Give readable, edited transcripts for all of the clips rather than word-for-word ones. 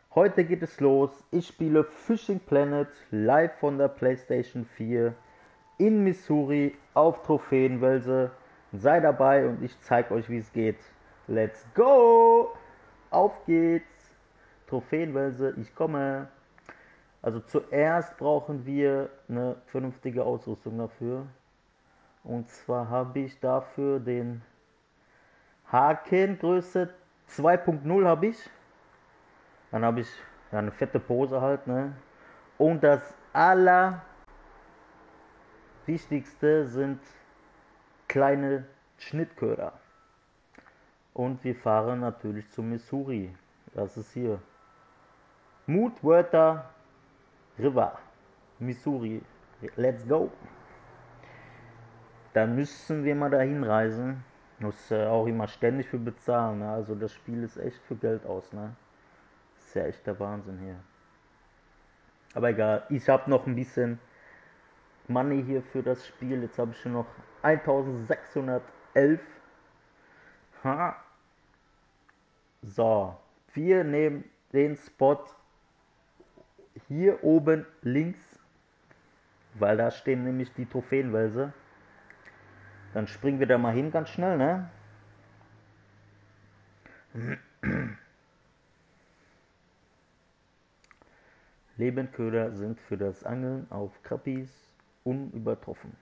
Heute geht es los. Ich spiele Fishing Planet live von der PlayStation 4 in Missouri auf Trophäenwelse. Sei dabei und ich zeige euch, wie es geht. Let's go! Auf geht's! Trophäenwelse, ich komme. Also zuerst brauchen wir eine vernünftige Ausrüstung dafür. Und zwar habe ich dafür den Haken Größe 2.0 habe ich. Dann habe ich ja, eine fette Pose halt, ne? Und das Allerwichtigste sind kleine Schnittköder. Und wir fahren natürlich zu Missouri. Das ist hier. Mudwater River. Missouri. Let's go. Da müssen wir mal dahin reisen. Muss auch immer ständig für bezahlen. Ne? Also das Spiel ist echt für Geld aus. Ne? Ist ja echt der Wahnsinn hier. Aber egal, ich habe noch ein bisschen Money hier für das Spiel. Jetzt habe ich schon noch 1611. Ha. So, wir nehmen den Spot hier oben links, weil da stehen nämlich die Trophäenwälse. Dann springen wir da mal hin ganz schnell, ne? Lebenköder sind für das Angeln auf Krappis unübertroffen.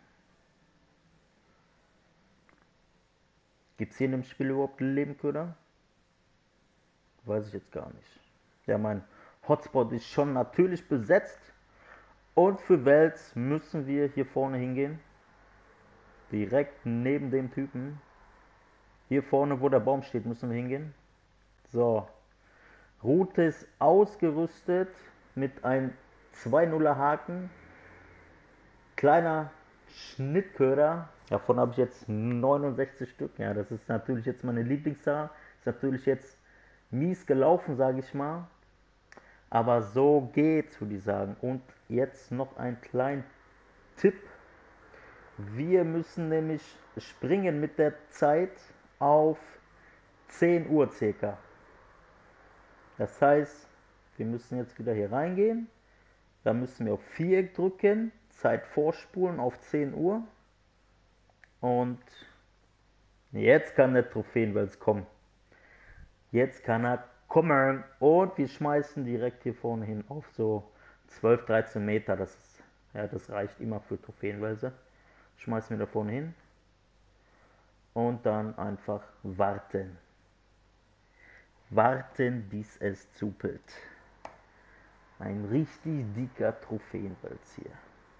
Gibt es hier in dem Spiel überhaupt Lebenköder? Weiß ich jetzt gar nicht. Ja, mein Hotspot ist schon natürlich besetzt. Und für Wels müssen wir hier vorne hingehen. Direkt neben dem Typen. Hier vorne, wo der Baum steht, müssen wir hingehen. So. Route ist ausgerüstet mit einem 2-0er Haken. Kleiner Schnittköder. Davon habe ich jetzt 69 Stück. Ja, das ist natürlich jetzt meine Lieblingszahl. Ist natürlich jetzt mies gelaufen, sage ich mal. Aber so geht's, würde ich sagen. Und jetzt noch ein kleiner Tipp. Wir müssen nämlich springen mit der Zeit auf 10 Uhr circa. Das heißt, wir müssen jetzt wieder hier reingehen. Da müssen wir auf Viereck drücken, Zeit vorspulen auf 10 Uhr. Und jetzt kann der Trophäenwels kommen. Jetzt kann er kommen. Und wir schmeißen direkt hier vorne hin auf so 12, 13 Meter. Das reicht immer für Trophäenwälse. Schmeißen wir da vorne hin. Und dann einfach warten. Warten, bis es zupelt. Ein richtig dicker Trophäenwels hier.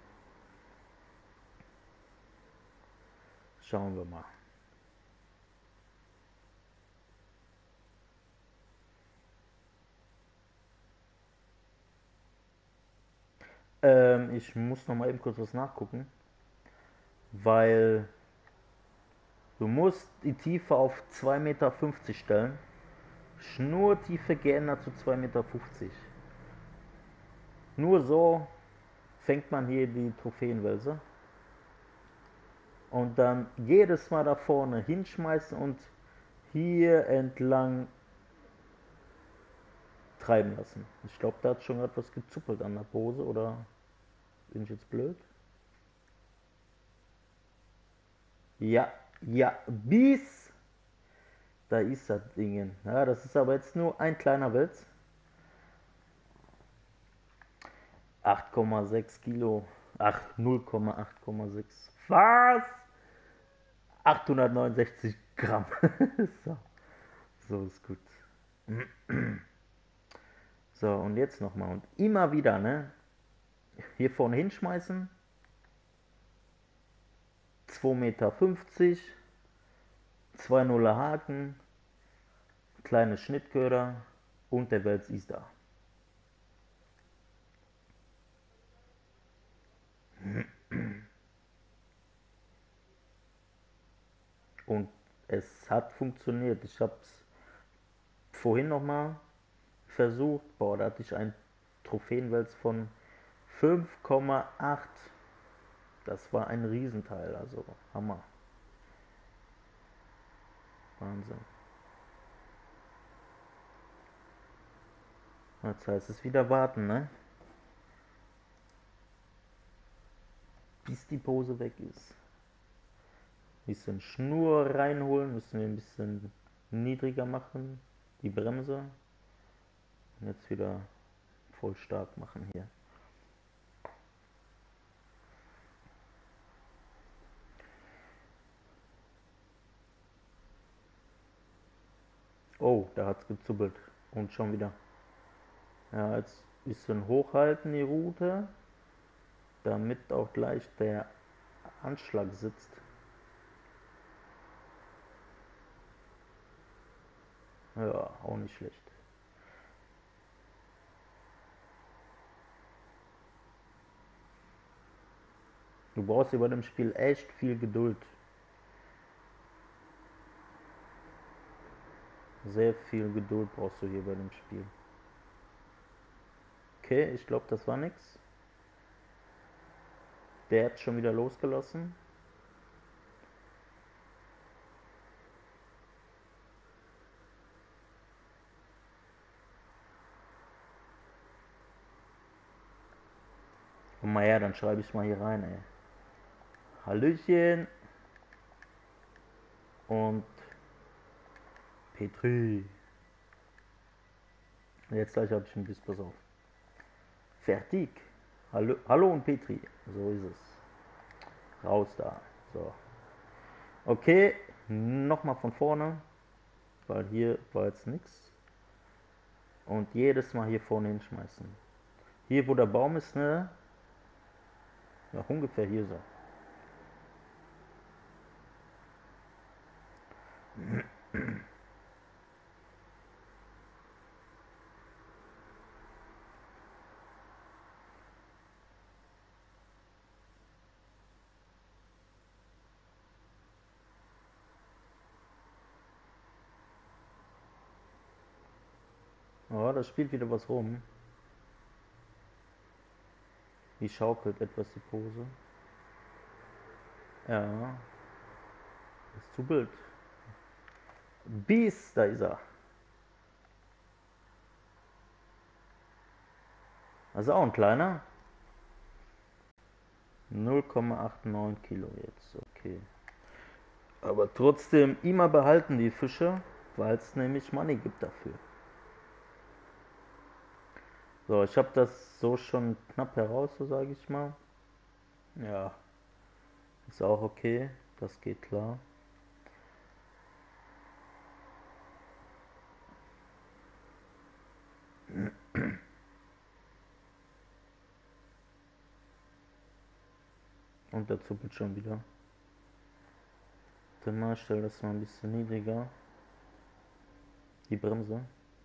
Schauen wir mal. Ich muss noch mal eben kurz was nachgucken, weil du musst die Tiefe auf 2,50 Meter stellen. Schnurtiefe geändert zu 2,50 Meter. Nur so fängt man hier die Trophäenwälse. Und dann jedes Mal da vorne hinschmeißen und hier entlang treiben lassen. Ich glaube, da hat schon etwas gezuppelt an der Pose, oder bin ich jetzt blöd? Ja, ja, bis da ist das Ding. Ja, das ist aber jetzt nur ein kleiner Wels. 8,6 Kilo. Ach, 0,8,6. Was? 869 Gramm. so, so ist gut. So, und jetzt nochmal. Und immer wieder, ne? Hier vorne hinschmeißen. 2,50 Meter. 2-0er Haken. Kleine Schnittköder. Und der Wels ist da. Und es hat funktioniert. Ich habe es vorhin nochmal versucht. Boah, da hatte ich einen Trophäenwels von 5,8. Das war ein Riesenteil, also Hammer. Wahnsinn. Jetzt heißt es wieder warten, ne? Bis die Pose weg ist. Bisschen Schnur reinholen, müssen wir ein bisschen niedriger machen. Die Bremse. Und jetzt wieder voll stark machen hier. Oh, da hat's gezuppelt. Und schon wieder. Ja, jetzt ein bisschen hochhalten die Rute, damit auch gleich der Anschlag sitzt. Ja, auch nicht schlecht. Du brauchst hier bei dem Spiel echt viel Geduld. Sehr viel Geduld brauchst du hier bei dem Spiel. Okay, ich glaube, das war nix. Der hat schon wieder losgelassen. Komm mal her, dann schreibe ich mal hier rein, ey. Hallöchen. Und Petri. Jetzt gleich habe ich einen Biss, pass auf. Fertig. Hallo, hallo und Petri. So ist es. Raus da. So. Okay, nochmal von vorne. Weil hier war jetzt nichts. Und jedes Mal hier vorne hinschmeißen. Hier, wo der Baum ist, ne? Ja, ungefähr hier so. Oh, da spielt wieder was rum. Die schaukelt etwas die Pose. Ja, ist zu wild. Biest, da ist er. Das ist auch ein kleiner. 0,89 Kilo jetzt, okay. Aber trotzdem immer behalten die Fische, weil es nämlich Money gibt dafür. So, ich habe das so schon knapp heraus, so sage ich mal. Ja, ist auch okay, das geht klar. Und der zuppelt schon wieder. Dann mal stell das mal ein bisschen niedriger. Die Bremse.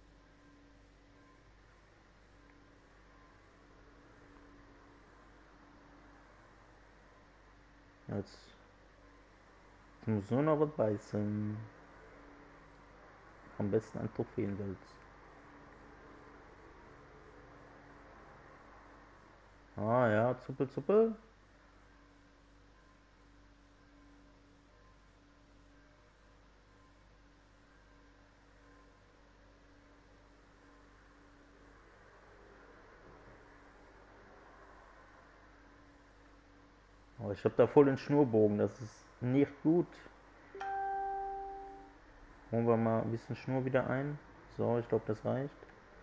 Jetzt muss nur noch was beißen. Am besten ein Trophäenwels. Ah ja, Zuppel, Zuppel. Aber ich habe da voll den Schnurbogen, das ist nicht gut. Holen wir mal ein bisschen Schnur wieder ein. So, ich glaube, das reicht.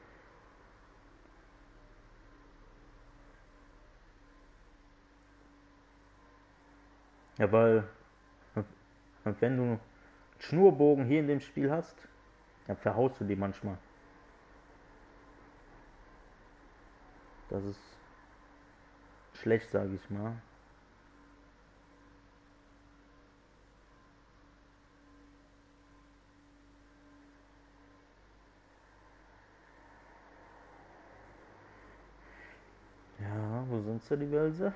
Ja, weil wenn du Schnurbogen hier in dem Spiel hast, dann verhaust du die manchmal. Das ist schlecht, sage ich mal. Ja, wo sind sie, die Wälse?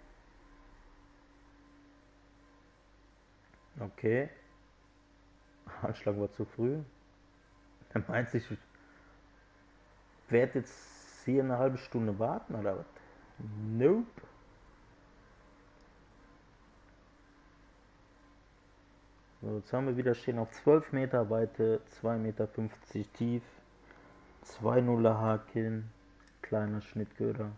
Okay, Anschlag war zu früh. Er meint sich, ich werde jetzt hier eine halbe Stunde warten oder was? Nope. So, jetzt haben wir wieder stehen auf 12 Meter Weite, 2,50 Meter tief. 2-0er Haken, kleiner Schnittköder.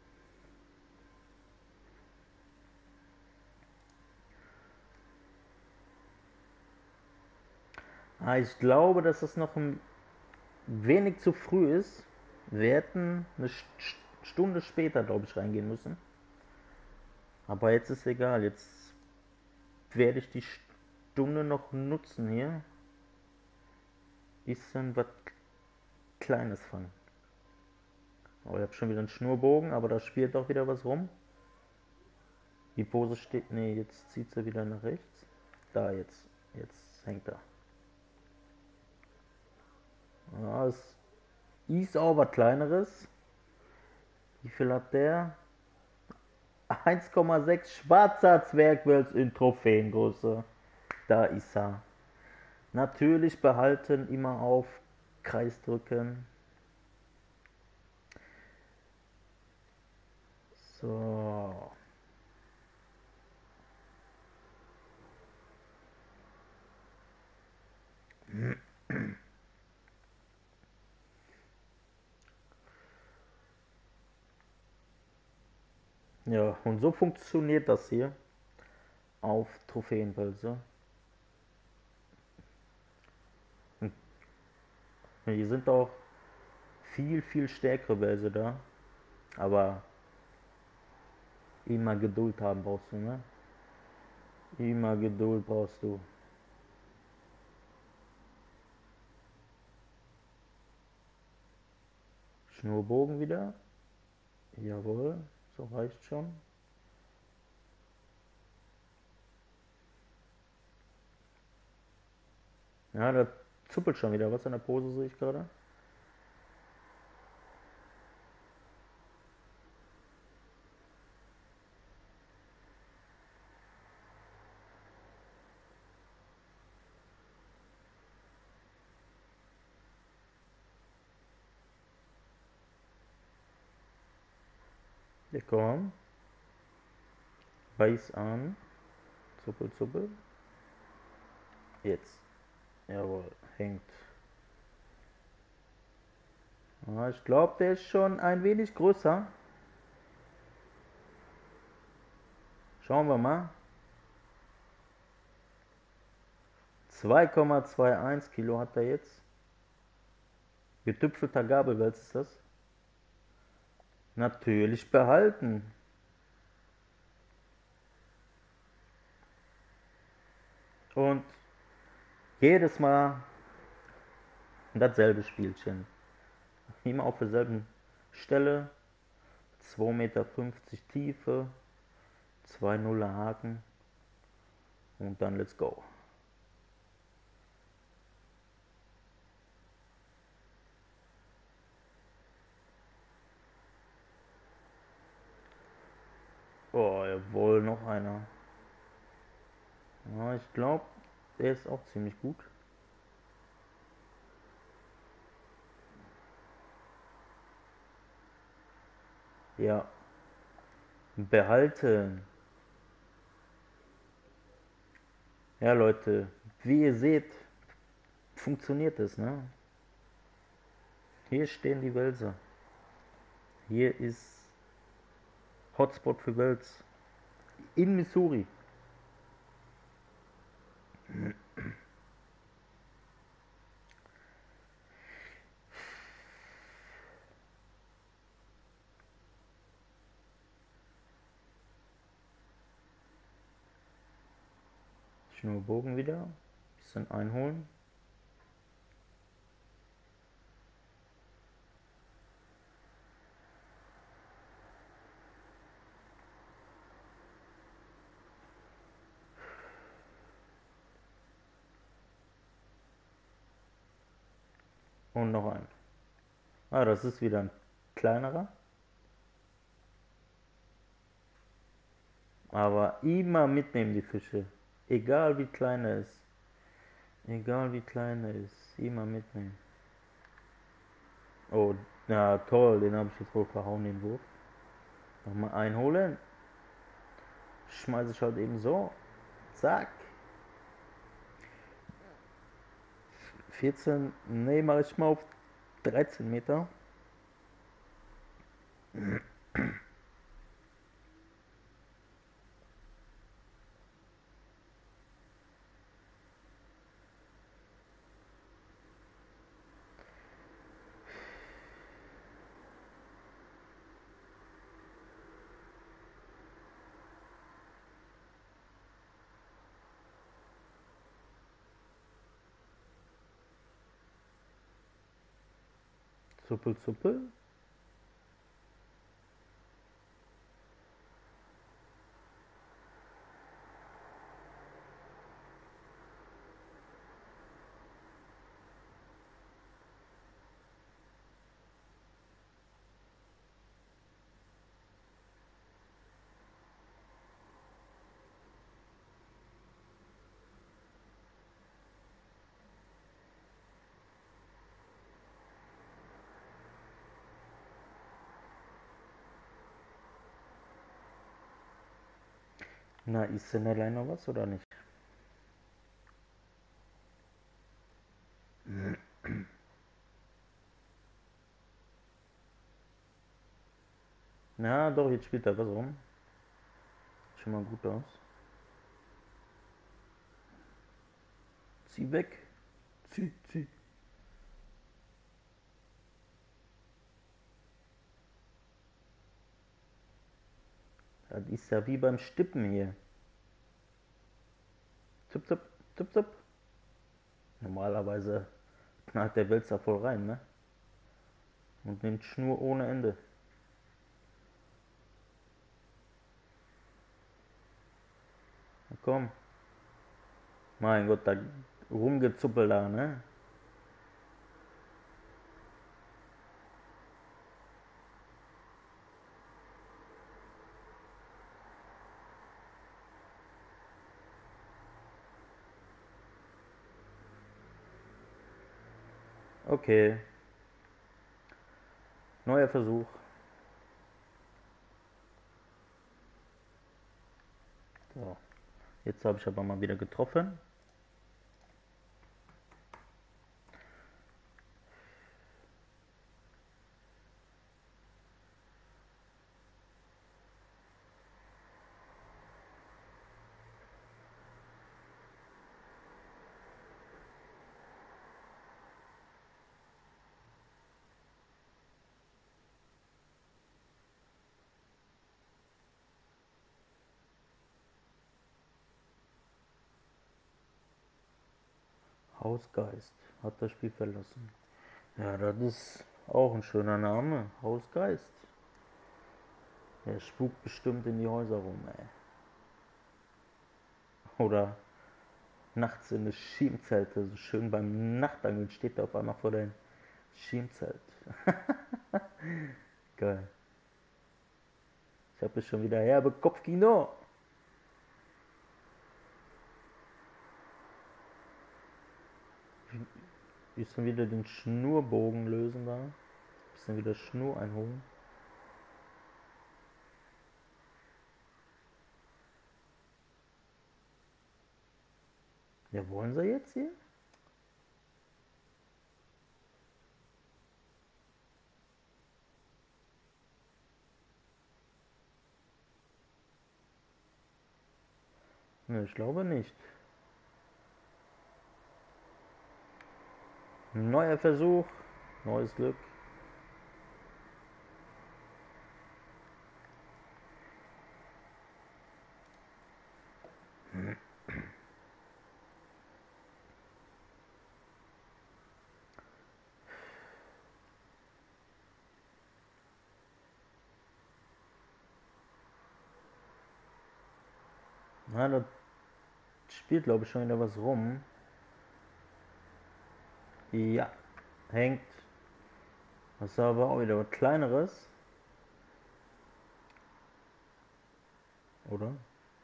Ich glaube, dass das noch ein wenig zu früh ist. Wir hätten eine Stunde später, glaube ich, reingehen müssen. Aber jetzt ist egal. Jetzt werde ich die Stunde noch nutzen hier. Bisschen was Kleines fangen. Oh, ich habe schon wieder einen Schnurbogen, aber da spielt auch wieder was rum. Die Pose steht. Ne, jetzt zieht sie wieder nach rechts. Da jetzt. Jetzt hängt er. Ja, es ist auch was Kleineres. Wie viel hat der? 1,6 schwarzer Zwergwels in Trophäengröße. Da ist er. Natürlich behalten, immer auf Kreis drücken. So. Ja, und so funktioniert das hier auf Trophäenwälze. Hier sind auch viel stärkere Wälse da. Aber immer Geduld haben brauchst du, ne? Immer Geduld brauchst du. Schnurbogen wieder. Jawohl, so reicht schon. Ja, da zuppelt schon wieder was an der Pose, sehe ich gerade. Ja, komm. Beiß an. Zuppel. Jetzt. Jawohl, hängt. Ja, ich glaube, der ist schon ein wenig größer. Schauen wir mal. 2,21 Kilo hat er jetzt. Getüpfelter Gabelwels ist das. Natürlich behalten. Und jedes Mal dasselbe Spielchen. Immer auf derselben Stelle. 2,50 Meter Tiefe. 2-0er Haken. Und dann let's go. Oh, jawohl, noch einer. Ja, ich glaube, der ist auch ziemlich gut. Ja, behalten. Ja, Leute, wie ihr seht, funktioniert es, ne? Hier stehen die Wälser. Hier ist Hotspot für Wels. In Missouri. Schnurbogen wieder. Bisschen einholen. Und noch einen. Ah, das ist wieder ein kleinerer. Aber immer mitnehmen die Fische. Egal wie klein er ist. Egal wie klein er ist. Immer mitnehmen. Oh, ja toll. Den habe ich jetzt wohl verhauen, den Wurf. Nochmal einholen. Schmeiße ich halt eben so. Zack. 14. Ne, mache ich mal auf 13 Meter. Zuppel, zuppel. Na, ist denn allein noch was oder nicht? Na, doch, jetzt spielt er was rum. Schon mal gut aus. Zieh weg. Zieh, zieh. Das ist ja wie beim Stippen hier. Zup, zup, zup, zup. Normalerweise knallt der Wälzer voll rein, ne? Und nimmt Schnur ohne Ende. Na komm. Mein Gott, da rumgezuppelt da, ne? Okay. Neuer Versuch. So. Jetzt habe ich aber mal wieder getroffen. Hausgeist hat das Spiel verlassen. Ja, das ist auch ein schöner Name. Hausgeist. Der spukt bestimmt in die Häuser rum, ey. Oder nachts in das Schiebenzelt. So schön beim Nachtangeln steht er auf einmal vor deinem Schiebenzelt. Geil. Ich habe schon wieder herbe Kopfkino. Bisschen wieder den Schnurbogen lösen da. Bisschen wieder Schnur einholen. Ja, wollen sie jetzt hier? Ne, ich glaube nicht. Neuer Versuch. Neues Glück. Na, das spielt glaube ich schon wieder was rum. Ja, hängt. Das ist aber auch wieder was Kleineres. Oder?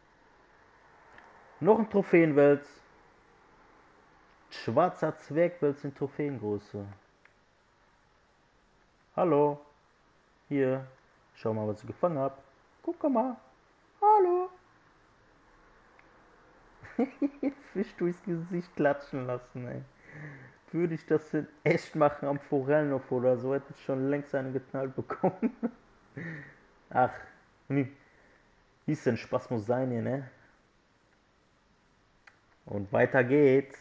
Noch ein Trophäenwels. Schwarzer Zwergwels in Trophäengröße. Hallo. Hier. Schau mal, was ich gefangen habe. Guck mal. Hallo. Fisch durchs Gesicht klatschen lassen, ey. würde ich das in echt machen am Forellnhof oder so, hätte ich schon längst einen geknallt bekommen. Ach, wie ist denn Spaß muss sein hier, ne? Und weiter geht's.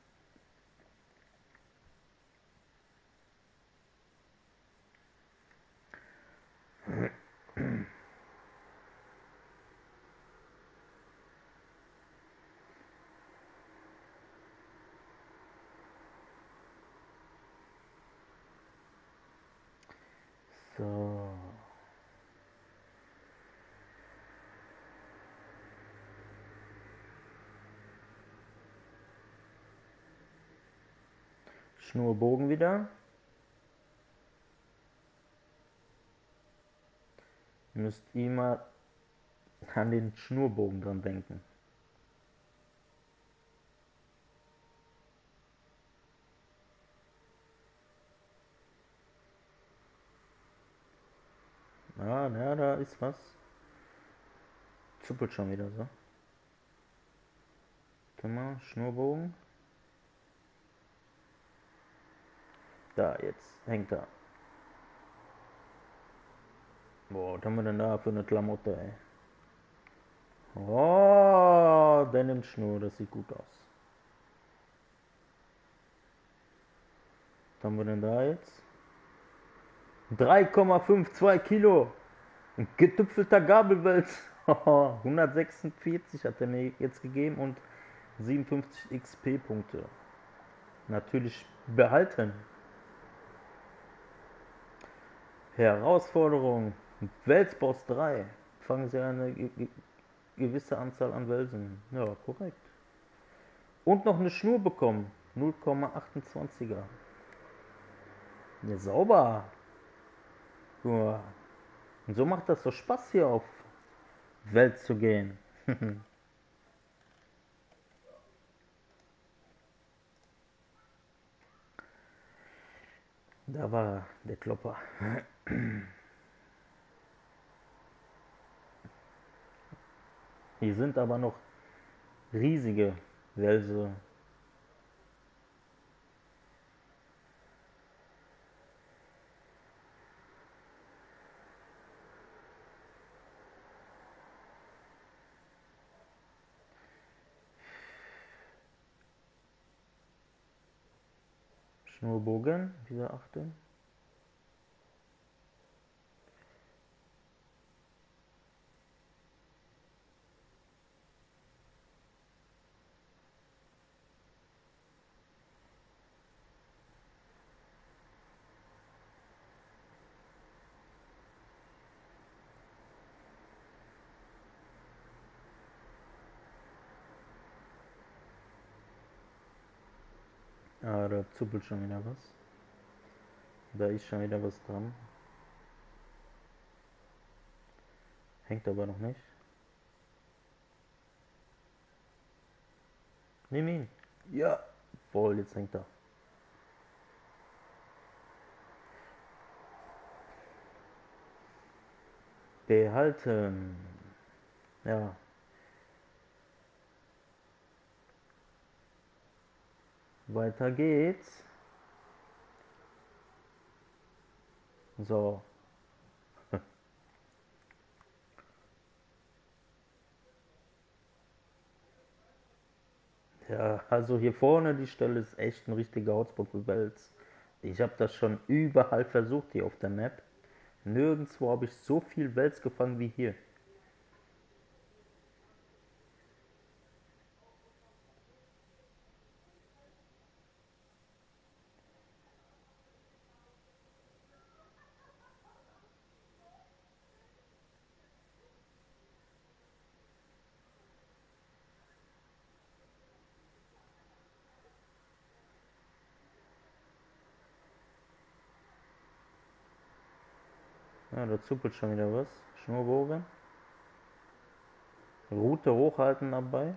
So. Schnurbogen wieder. Ihr müsst immer an den Schnurbogen dran denken. Ah, ja, da ist was. Zuppelt schon wieder so. Warte mal, Schnurbogen. Da, jetzt hängt er. Boah, was haben wir denn da für eine Klamotte, ey? Oh, Denim-Schnur, das sieht gut aus. Was haben wir denn da jetzt? 3,52 Kilo. Ein getüpfelter Gabelwels. 146 hat er mir jetzt gegeben und 57 XP-Punkte. Natürlich behalten. Herausforderung. Welsboss 3. Fangen Sie eine gewisse Anzahl an Welsen. Ja, korrekt. Und noch eine Schnur bekommen. 0,28er. Ja, sauber. Ja. Und so macht das so Spaß hier auf Welt zu gehen. Da war der Klopper. Hier sind aber noch riesige Wälse. Schnurbogen, dieser achte. Ah, da zuppelt schon wieder was. Da ist schon wieder was dran. Hängt aber noch nicht. Nimm ihn. Ja. Voll, jetzt hängt er. Behalten. Ja. Weiter geht's. So. Ja, also hier vorne die Stelle ist echt ein richtiger Hotspot für Wels. Ich habe das schon überall versucht hier auf der Map. Nirgendwo habe ich so viel Wels gefangen wie hier. Ja, da zuppelt schon wieder was. Schnurbogen. Rute hochhalten dabei.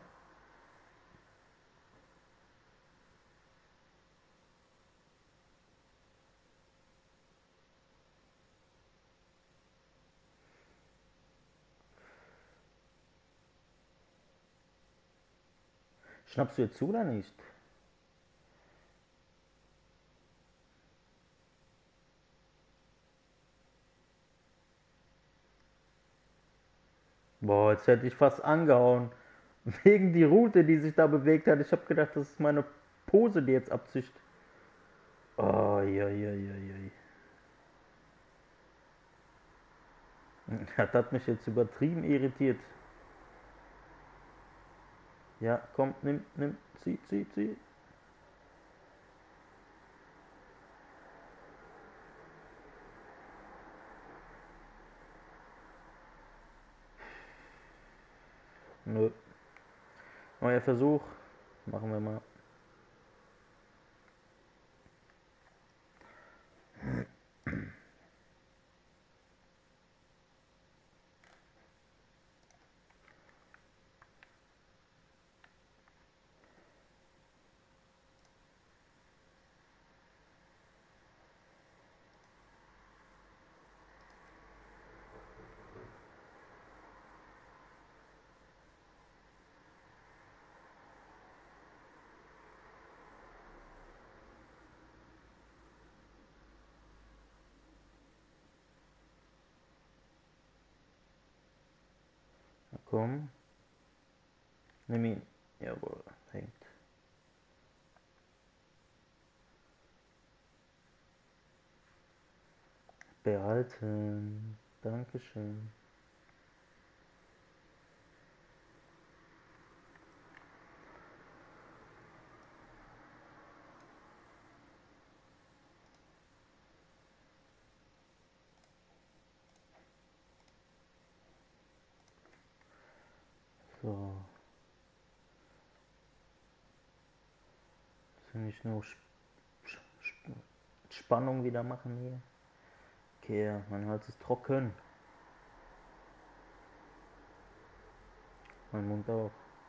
Schnappst du jetzt zu oder nicht? Boah, jetzt hätte ich fast angehauen. Wegen die Route, die sich da bewegt hat. Ich habe gedacht, das ist meine Pose, die jetzt abzischt. Oh, ja, ja, ja, ja. Das hat mich jetzt übertrieben irritiert. Ja, komm, nimm, zieh. Nö. Neuer Versuch. Machen wir mal. Na komm. Nimm ihn. Jawohl, hängt. Behalten. Dankeschön. So. Soll ich nur Spannung wieder machen hier? Okay, ja, mein Hals ist trocken. Mein Mund auch.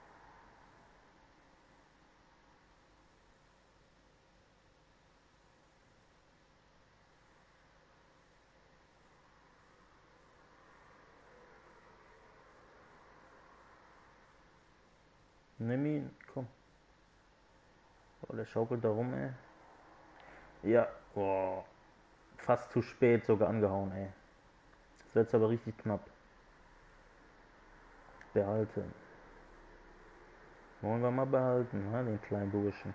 Nimm ihn, komm. Oh, der schaukelt da rum, ey. Ja, boah. Fast zu spät sogar angehauen, ey. Das wird jetzt aber richtig knapp. Behalten. Wollen wir mal behalten, ne, den kleinen Burschen.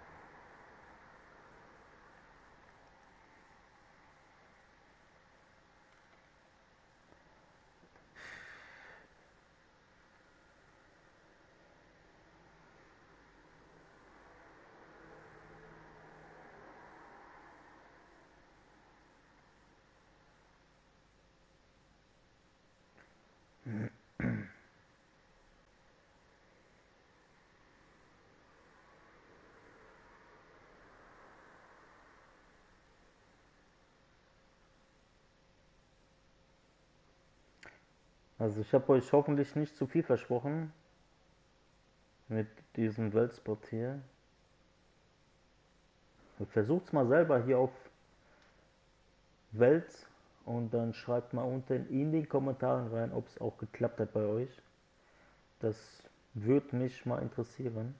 Also ich habe euch hoffentlich nicht zu viel versprochen mit diesem Weltspot hier. Versucht's mal selber hier auf Welt und dann schreibt mal unten in den Kommentaren rein, ob es auch geklappt hat bei euch. Das würde mich mal interessieren.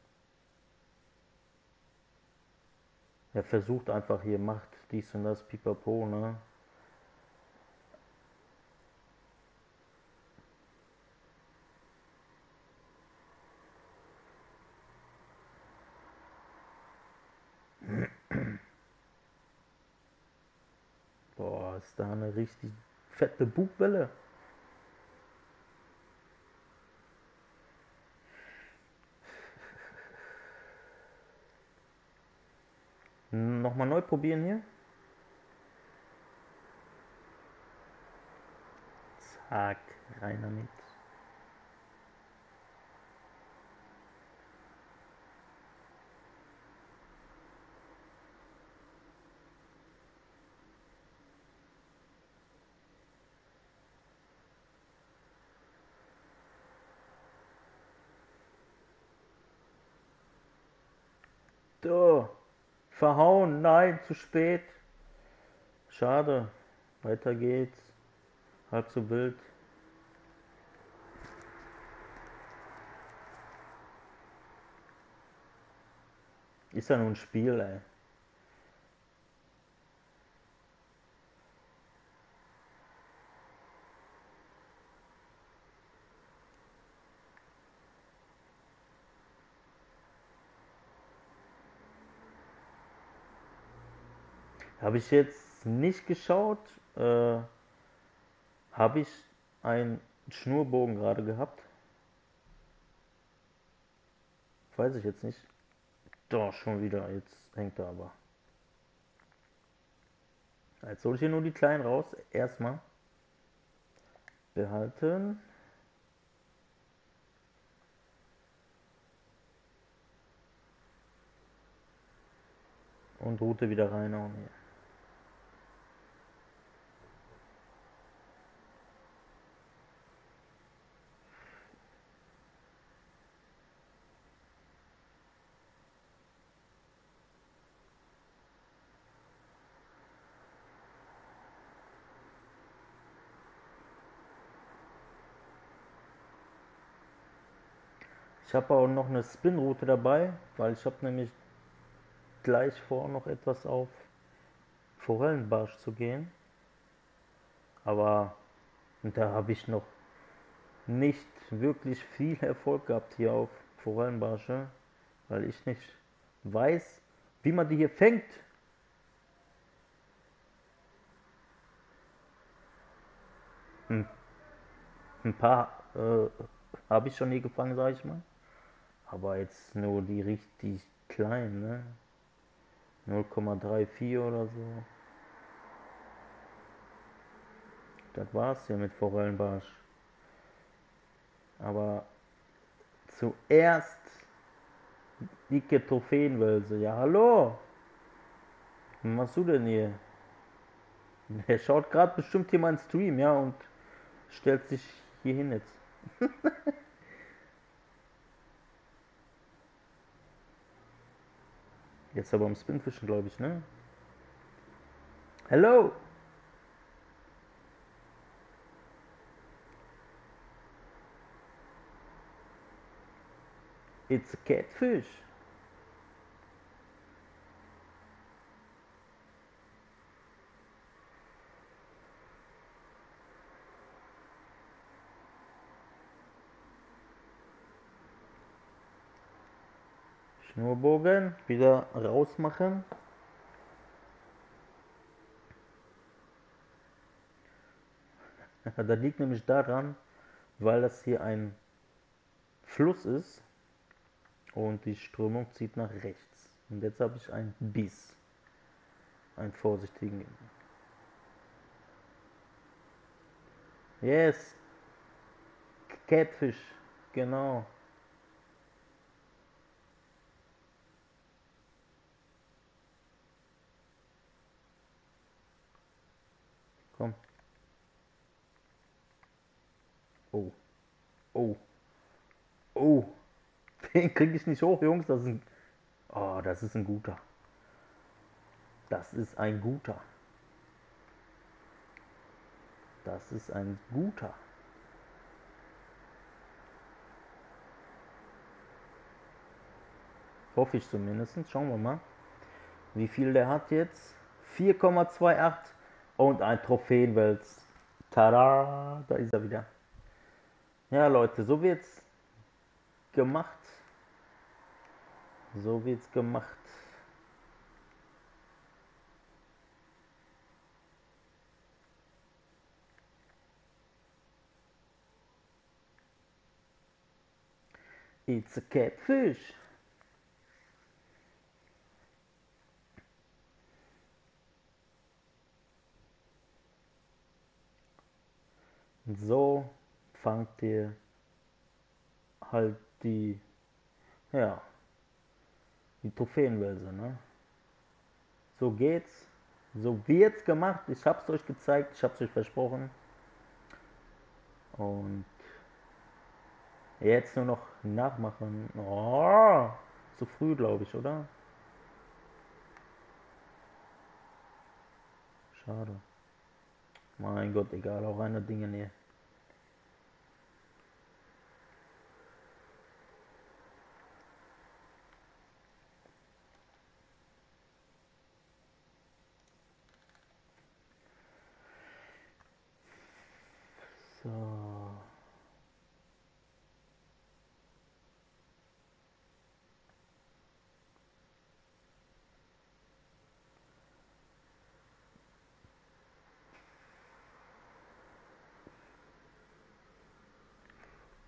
Er versucht einfach hier, macht dies und das, pipapo, ne? Boah, ist da eine richtig fette Bugwelle. Nochmal neu probieren hier. Zack, rein damit. So, verhauen, nein, zu spät. Schade, weiter geht's. Halb so wild. Ist ja nur ein Spiel, ey. Habe ich jetzt nicht geschaut. Habe ich einen Schnurbogen gerade gehabt? Weiß ich jetzt nicht. Doch, schon wieder. Jetzt hängt er aber. Jetzt hole ich hier nur die kleinen raus. Erstmal behalten. Und Route wieder reinhauen hier. Ich habe auch noch eine Spin-Route dabei, weil ich habe nämlich gleich vor, noch etwas auf Forellenbarsch zu gehen. Aber da habe ich noch nicht wirklich viel Erfolg gehabt hier auf Forellenbarsche, weil ich nicht weiß, wie man die hier fängt. Ein, ein paar habe ich schon hier gefangen, sage ich mal. Aber jetzt nur die richtig kleinen, ne? 0,34 oder so. Das war's ja mit Forellenbarsch. Aber zuerst dicke Trophäenwälse. Ja, hallo! Was machst du denn hier? Der schaut gerade bestimmt hier meinen Stream, ja, und stellt sich hier hin jetzt. Jetzt aber am Spinfischen, glaube ich, ne? Hello! It's a catfish. Schnurbogen wieder rausmachen. Das liegt nämlich daran, weil das hier ein Fluss ist und die Strömung zieht nach rechts. Und jetzt habe ich einen Biss, einen vorsichtigen. Yes, Catfish, genau. Komm. Oh, oh, oh. Den kriege ich nicht hoch, Jungs. Das ist ein. Oh, das ist ein guter. Das ist ein guter. Das ist ein guter. Hoffe ich zumindest. Schauen wir mal, wie viel der hat jetzt. 4,28 und ein Trophäenwels. Tada! Da ist er wieder. Ja, Leute, so wird's gemacht. So wird's gemacht. It's a catfish. So fangt ihr halt ja, die Trophäenwälse, ne? So geht's. So wird's gemacht. Ich hab's euch gezeigt, ich hab's euch versprochen. Und jetzt nur noch nachmachen. Oh, zu früh, glaube ich, oder? Schade. Mein Gott, egal, auch eine Dinge hier. So.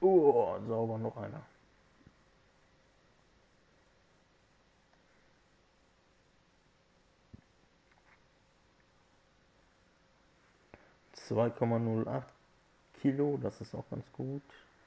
Oh, sauber, noch einer. ...2,08 Kilo, das ist auch ganz gut.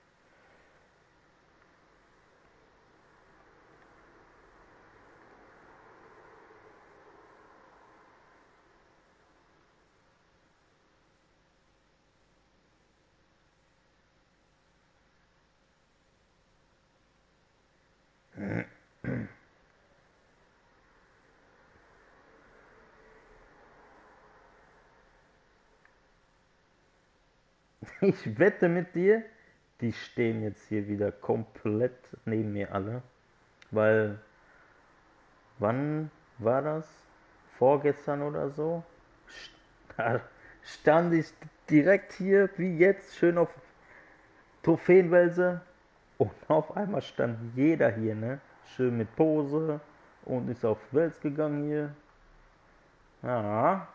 Ich wette mit dir, die stehen jetzt hier wieder komplett neben mir alle. Weil, wann war das? Vorgestern oder so? Da stand ich direkt hier, wie jetzt, schön auf Trophäenwälse. Und auf einmal stand jeder hier, ne? Schön mit Pose und ist auf Wels gegangen hier. Ja,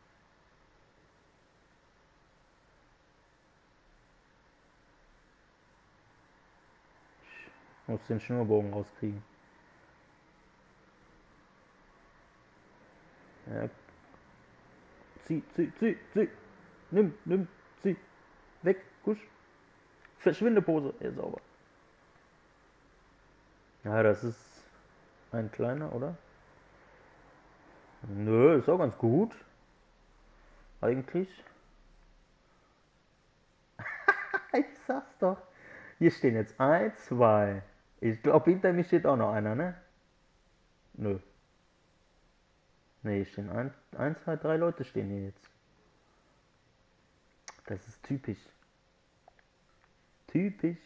muss den Schnurrbogen rauskriegen. Ja, zieh. Nimm, zieh. Weg, kusch. Verschwinde Pose. Ja, sauber. Ja, das ist ein kleiner, oder? Nö, ist auch ganz gut. Eigentlich. Ich sag's doch. Hier stehen jetzt 1, 2. Ich glaube, hinter mir steht auch noch einer, ne? Nö. Ne, hier stehen 1, 2, 3 Leute stehen hier jetzt. Das ist typisch. Typisch.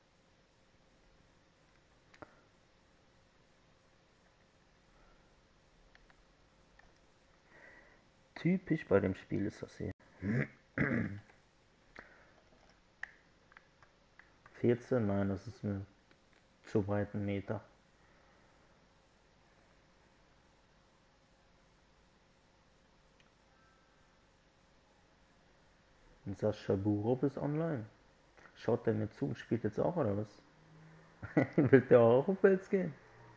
Typisch bei dem Spiel ist das hier. 14? Nein, das ist mir zu weit ein Meter. Und Sascha Burov ist online. Schaut der mir zu und spielt jetzt auch, oder was? Will der auch auf Wels gehen?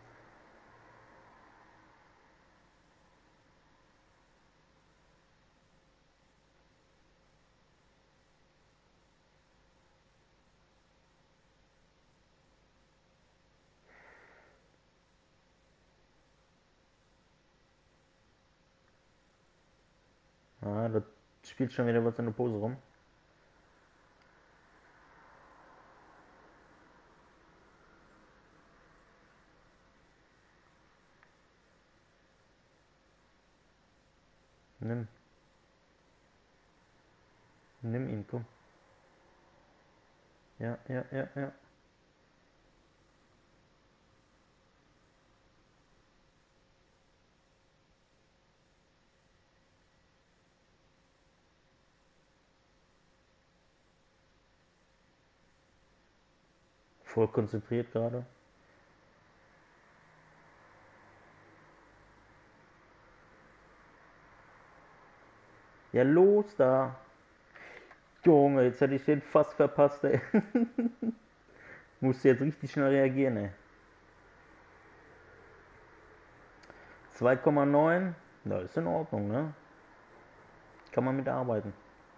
Ah, da spielt schon wieder was in der Pose rum. Nimm. Nimm ihn, komm. Ja. Voll konzentriert gerade. Ja, los da. Junge, jetzt hätte ich den fast verpasst, ey. Musste jetzt richtig schnell reagieren, ey. 2,9. Da ist in Ordnung, ne? Kann man mitarbeiten.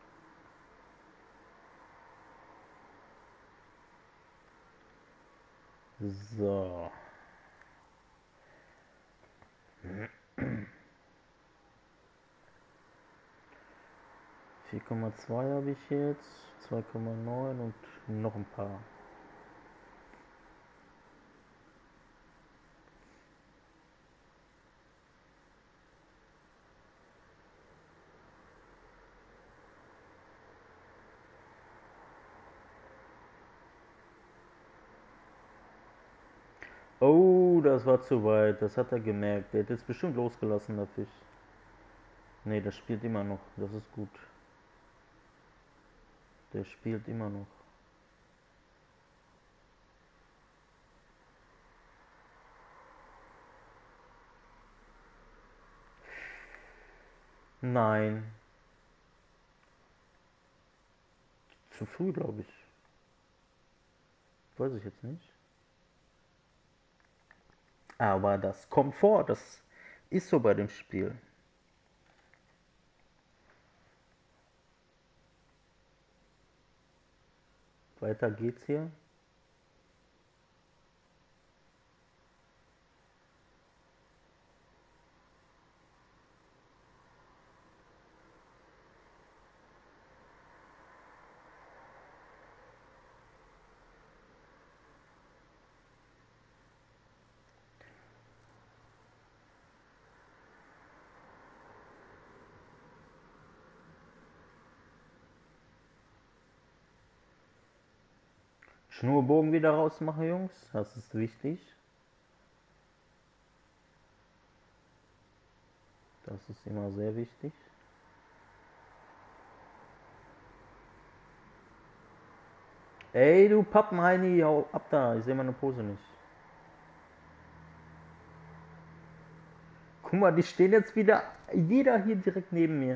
So. 4,2 habe ich jetzt. 2,9 und noch ein paar. Oh, das war zu weit. Das hat er gemerkt. Der hat jetzt bestimmt losgelassen, der Fisch. Ne, der spielt immer noch. Das ist gut. Der spielt immer noch. Nein. Zu früh, glaube ich. Weiß ich jetzt nicht. Aber das kommt vor, das ist so bei dem Spiel. Weiter geht's hier. Schnurbogen wieder rausmachen, Jungs. Das ist wichtig. Das ist immer sehr wichtig. Ey, du Pappenheini, hau ab da. Ich sehe meine Pose nicht. Guck mal, die stehen jetzt wieder. Jeder hier direkt neben mir.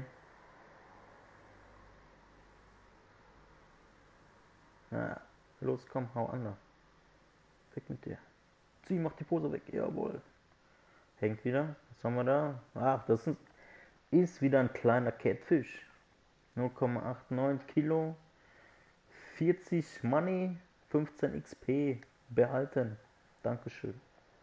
Ja, los, komm, hau an da. Weg mit dir. Zieh, mach die Pose weg. Jawohl. Hängt wieder. Was haben wir da? Ach, das ist wieder ein kleiner Catfish. 0,89 Kilo. 40 Money. 15 XP. Behalten. Dankeschön.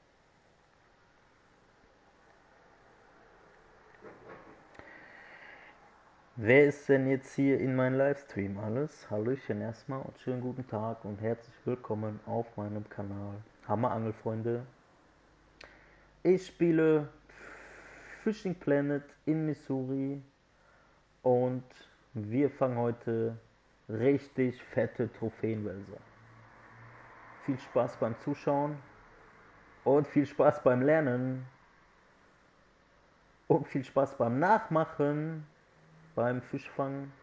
Wer ist denn jetzt hier in meinem Livestream? Alles? Hallöchen erstmal und schönen guten Tag und herzlich willkommen auf meinem Kanal Hammer Angelfreunde. Ich spiele Fishing Planet in Missouri und wir fangen heute richtig fette Trophäenwälzer. Viel Spaß beim Zuschauen und viel Spaß beim Lernen und viel Spaß beim Nachmachen, beim Fischfangen.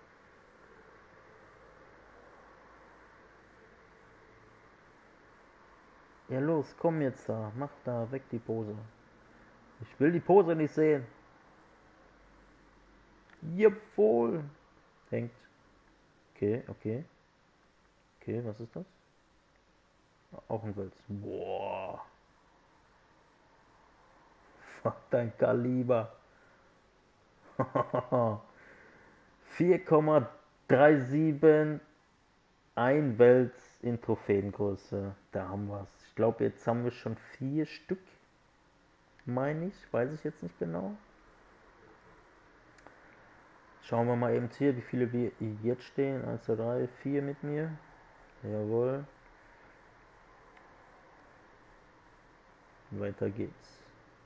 Ja los, komm jetzt da, mach da weg die Pose. Ich will die Pose nicht sehen. Jawohl. Hängt. Okay, okay. Okay, was ist das? Auch ein Wels. Boah. Fuck dein Kaliber. 4,37. Ein Wels in Trophäengröße. Da haben wir es. Ich glaube, jetzt haben wir schon 4 Stück. Meine ich. Weiß ich jetzt nicht genau. Schauen wir mal eben hier, wie viele wir jetzt stehen. 1, 2, 3, 4 mit mir. Jawohl. Weiter geht's.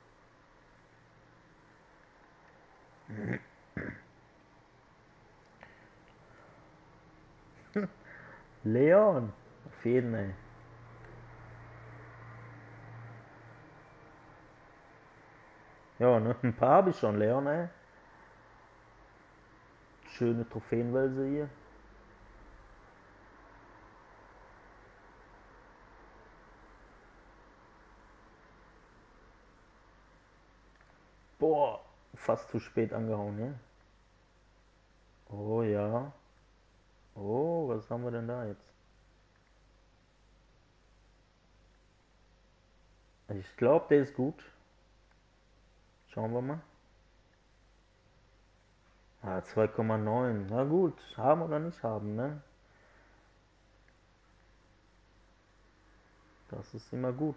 Leon. Auf jeden, ey. Ja, ne? Ein paar habe ich schon, Leon, ey. Schöne Trophäenwälse hier. Boah, fast zu spät angehauen, ja? Oh ja. Oh, was haben wir denn da jetzt? Ich glaube, der ist gut. Schauen wir mal. Ah, 2,9. Na gut, haben oder nicht haben, ne? Das ist immer gut.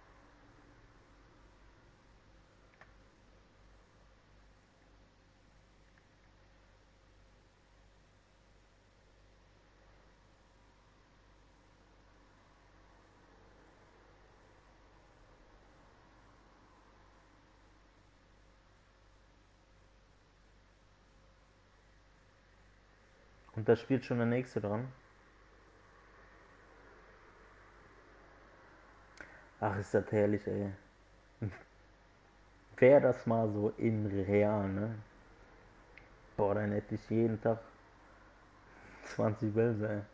Und da spielt schon der nächste dran. Ach, ist das herrlich, ey. Wäre das mal so in real, ne? Boah, dann hätte ich jeden Tag 20 Wälse, ey.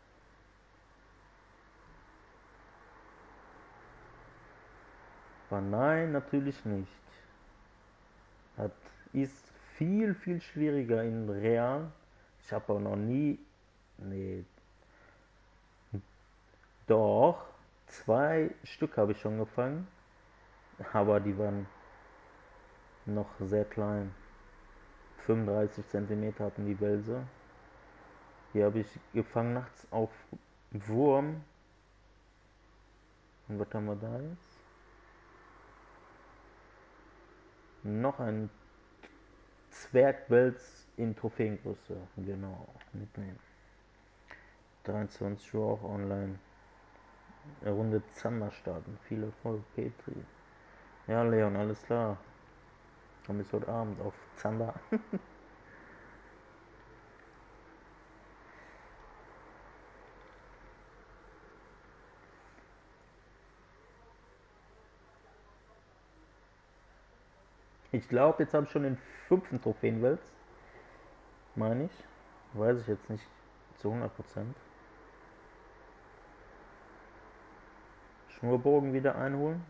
Aber nein, natürlich nicht. Das ist viel, viel schwieriger in real. Ich habe auch noch nie. Nee. Doch, 2 Stück habe ich schon gefangen, aber die waren noch sehr klein. 35 Zentimeter hatten die Welse. Die habe ich gefangen nachts auf Wurm. Und was haben wir da jetzt? Noch ein Zwergwels in Trophäengröße. Genau, mitnehmen. 23 Uhr auch online. Eine Runde Zander starten. Viel Erfolg, Petri. Ja, Leon, alles klar. Dann bis heute Abend auf Zander. Ich glaube, jetzt habe ich schon den 5. Trophäenwels. Meine ich. Weiß ich jetzt nicht zu 100%. Schnurbogen wieder einholen.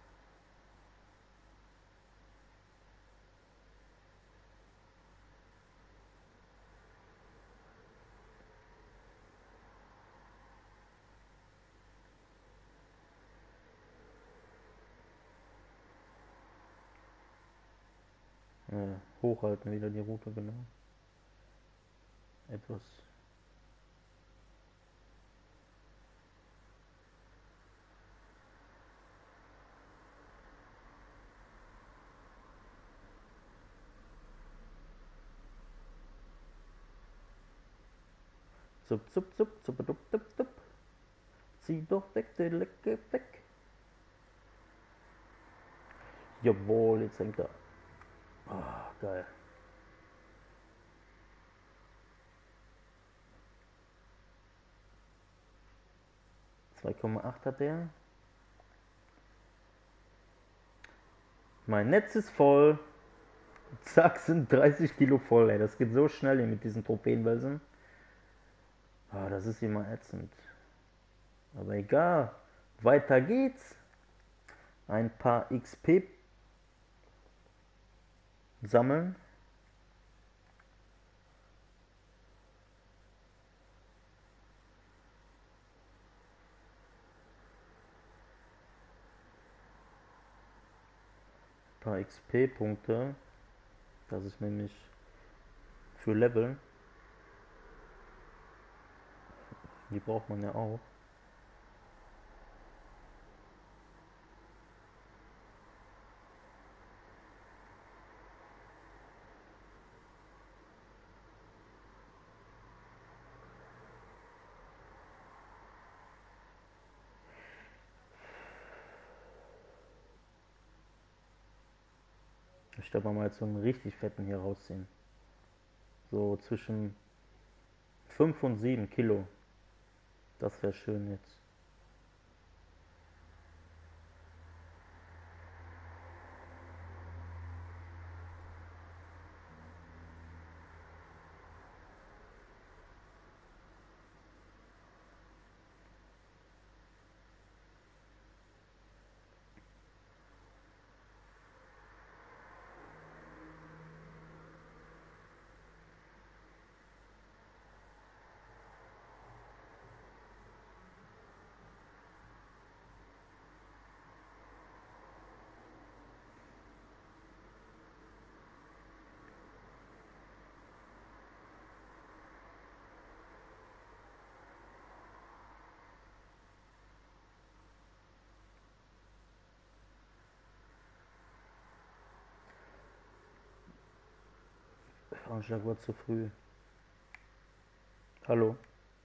Hochhalten wieder die Route, genau. Etwas. Zup, zup, zup, zup, zup, zup, zup. Zieh doch weg, der Lecke weg. Jawohl, jetzt hängt er. Ah, geil. 2,8 hat der. Mein Netz ist voll. Zack, sind 30 Kilo voll, ey. Das geht so schnell hier mit diesen Trophäenwelsen. Ah, das ist immer ätzend. Aber egal. Weiter geht's. Ein paar XP sammeln. Ein paar XP-Punkte. Das ist nämlich für Level. Die braucht man ja auch. Ich glaube, mal jetzt so einen richtig fetten hier rausziehen. So zwischen 5 und 7 Kilo. Das wäre schön jetzt. Anschlag war zu früh. Hallo?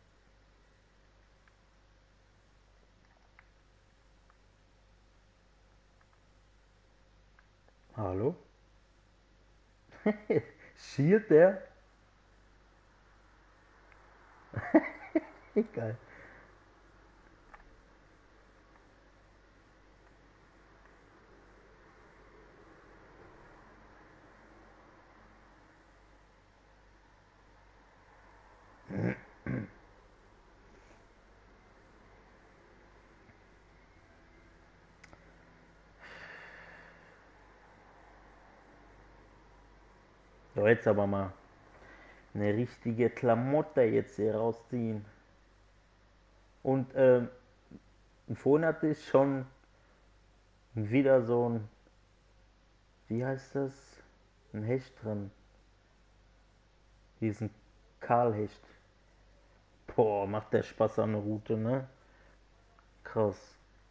Hallo? Schielt der? Geil. So, jetzt aber mal eine richtige Klamotte jetzt hier rausziehen. Und Und vorhin hatte ich schon wieder so ein, wie heißt das? Ein Hecht drin. Diesen Kahlhecht. Boah, macht der Spaß an der Route, ne? Krass.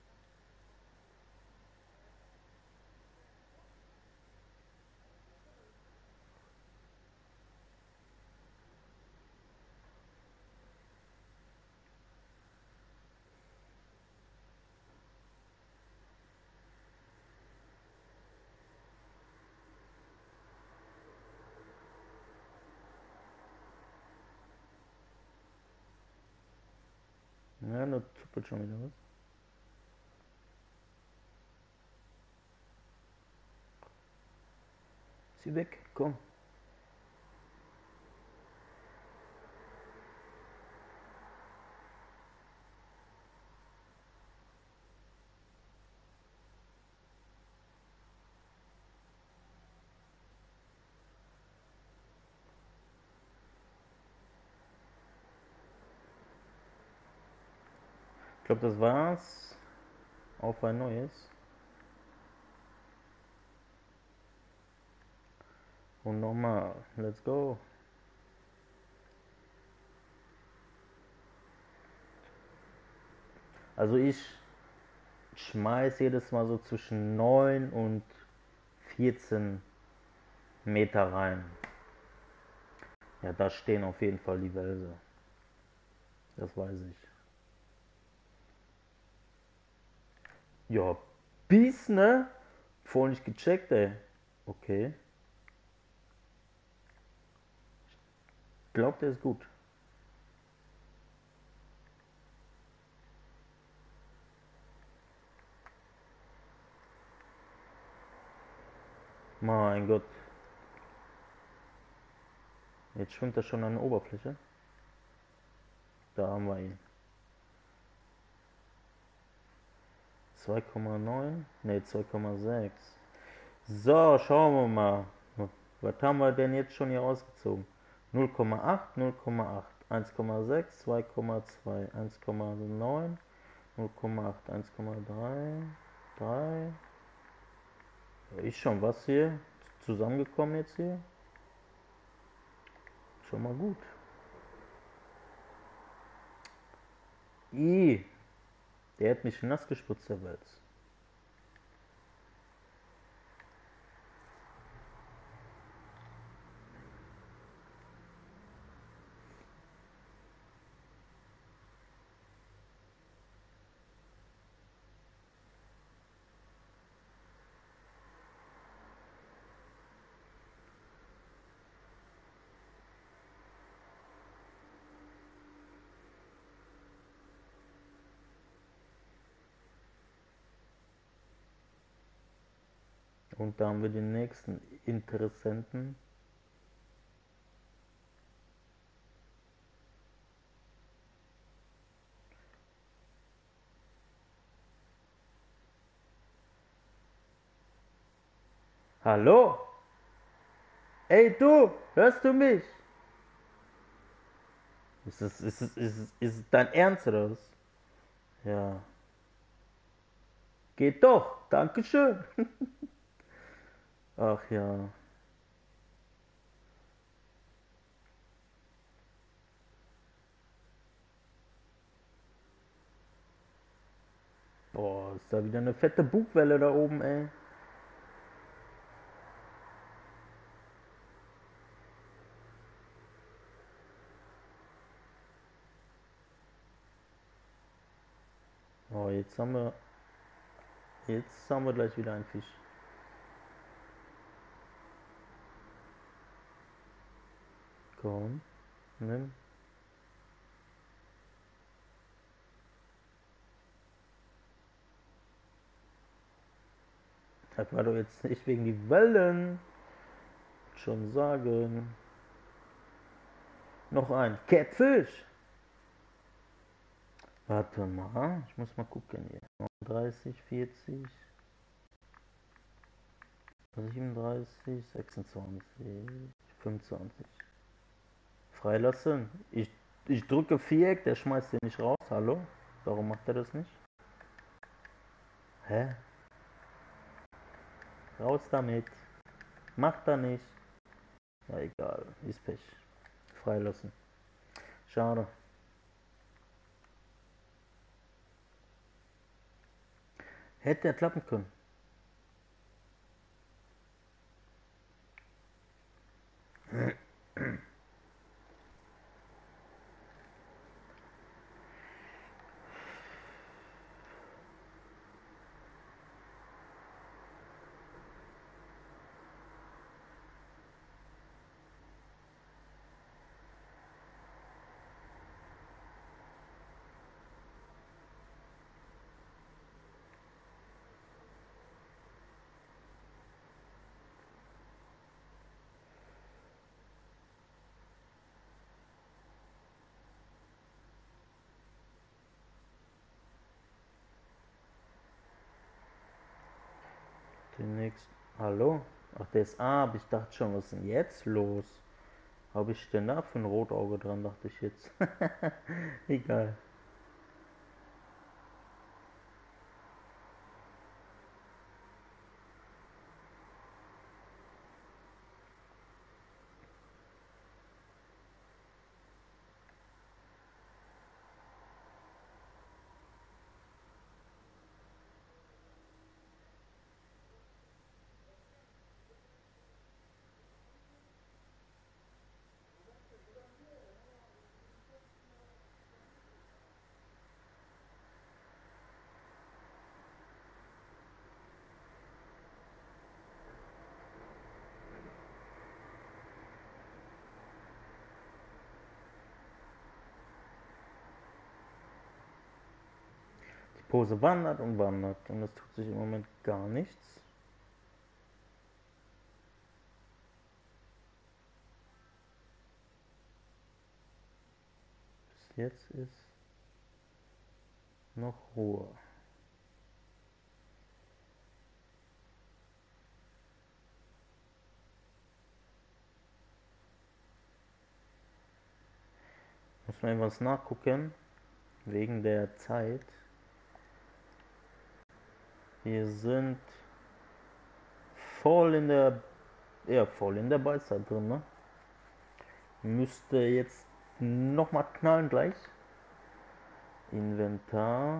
Ja, da zuppelt schon wieder was. Ist sie weg? Komm. Ich glaube, das war's. Auf ein neues. Und nochmal. Let's go. Also ich schmeiß jedes Mal so zwischen 9 und 14 Meter rein. Ja, da stehen auf jeden Fall die Wälse. Das weiß ich. Ja, bis, ne? Vorhin nicht gecheckt, ey. Okay. Glaubt, der ist gut. Mein Gott. Jetzt schwimmt er schon an der Oberfläche. Da haben wir ihn. 2,9? Ne, 2,6. So, schauen wir mal. Was haben wir denn jetzt schon hier ausgezogen? 0,8, 0,8, 1,6, 2,2, 1,9, 0,8, 1,3, 3. Ist schon was hier zusammengekommen jetzt hier? Schon mal gut. Der hat mich nass gespritzt, der Wels. Und da haben wir den nächsten Interessenten. Hallo? Ey du, hörst du mich? Ist es dein Ernst oder was? Ja. Geht doch, Dankeschön. Ach ja. Boah, ist da wieder eine fette Bugwelle da oben, ey. Oh, jetzt haben wir gleich wieder einen Fisch. Komm, nimm. Das war doch jetzt nicht wegen die Wellen. Schon sagen. Noch ein. Catfish. Warte mal, ich muss mal gucken hier. 39, 40, 37, 26, 25. Freilassen. Ich drücke Viereck, der schmeißt den nicht raus. Hallo? Warum macht er das nicht? Hä? Raus damit. Mach da nicht. Ja, egal. Ist Pech. Freilassen. Schade. Hätte ja klappen können. Demnächst. Hallo? Ach, der ist ab. Ich dachte schon, was ist denn jetzt los? Habe ich denn da für ein Rotauge dran, dachte ich jetzt. Egal. Die Pose wandert und es tut sich im Moment gar nichts. Bis jetzt ist noch Ruhe. Muss man etwas nachgucken, wegen der Zeit. Wir sind voll in der, voll in der Beizeit drin, ne? Müsste jetzt nochmal knallen gleich. Inventar.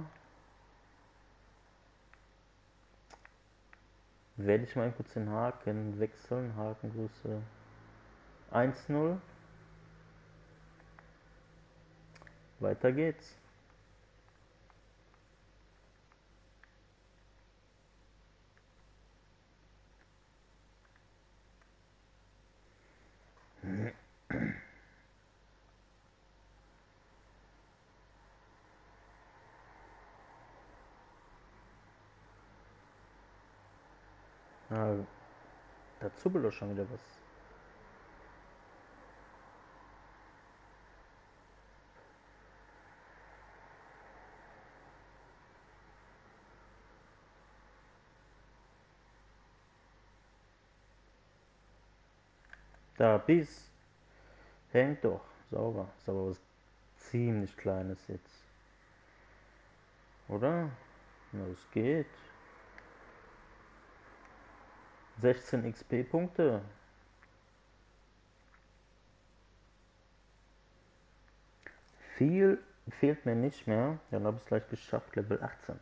Werde ich mal kurz den Haken wechseln. Hakengröße 1,0. Weiter geht's. Ah, da zuppelt doch schon wieder was. Da, bis. Hängt doch. Sauber. Ist aber was ziemlich Kleines jetzt. Oder? Na, es geht. 16 XP-Punkte. Viel fehlt mir nicht mehr. Dann habe ich es gleich geschafft. Level 18.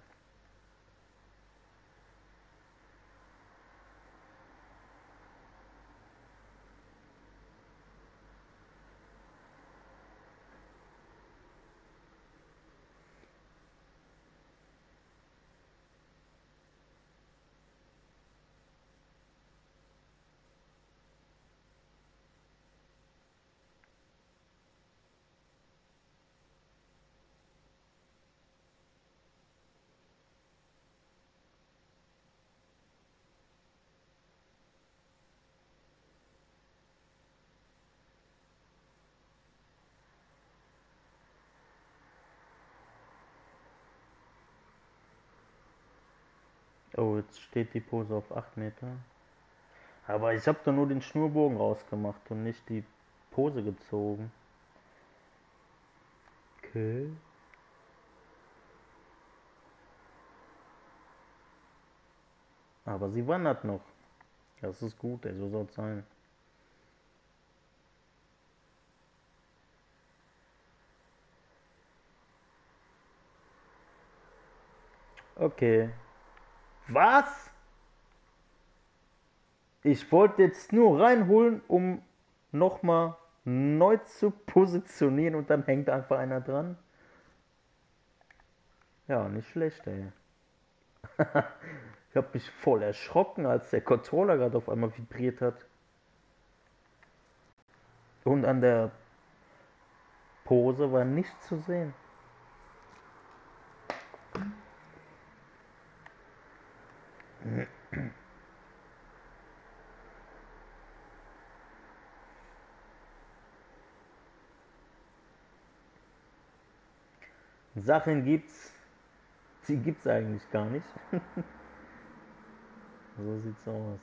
Oh, jetzt steht die Pose auf 8 Meter. Aber ich habe da nur den Schnurbogen rausgemacht und nicht die Pose gezogen. Okay. Aber sie wandert noch. Das ist gut, ey, so soll es sein. Okay. Was? Ich wollte jetzt nur reinholen, um nochmal neu zu positionieren und dann hängt einfach einer dran. Ja, nicht schlecht, ey. Ich habe mich voll erschrocken, als der Controller gerade auf einmal vibriert hat. Und an der Pose war nichts zu sehen. Sachen gibt's, die gibt's eigentlich gar nicht. So sieht's aus.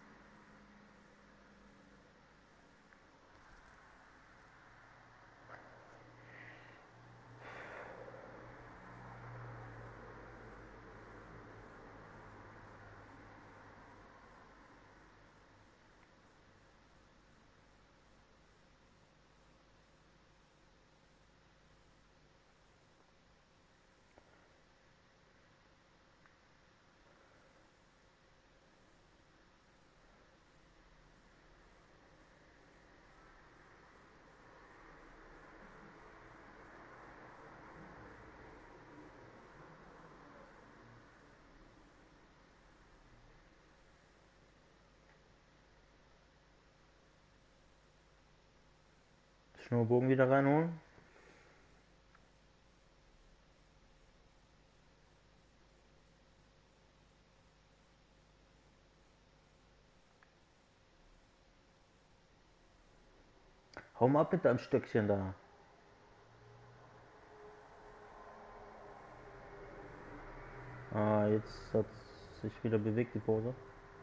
Schnurrbogen wieder reinholen. Hau mal ab mit deinem Stöckchen da. Ah, jetzt hat sich wieder bewegt die Pose.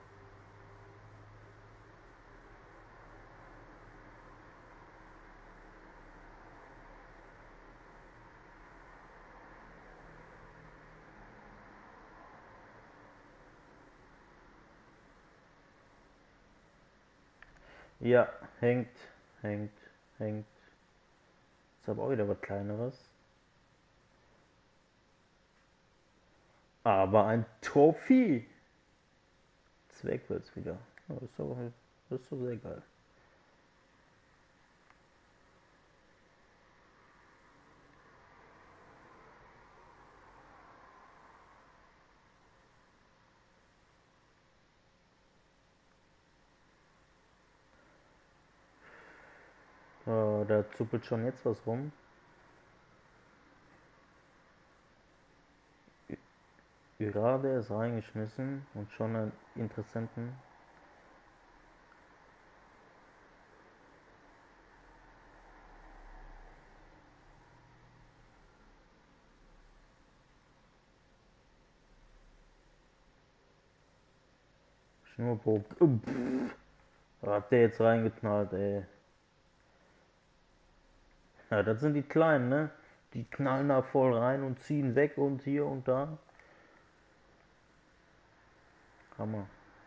Ja, hängt, hängt, hängt. Ist aber auch wieder was Kleineres. Aber ein Trophy. Zweck wird's wieder. Ja, das ist doch sehr geil. Da zuppelt schon jetzt was rum. Gerade ist reingeschmissen und schon einen Interessenten. Schnurrbogen. Hat der jetzt reingeknallt, ey. Ja, das sind die Kleinen, ne? Die knallen da voll rein und ziehen weg und hier und da. Hammer.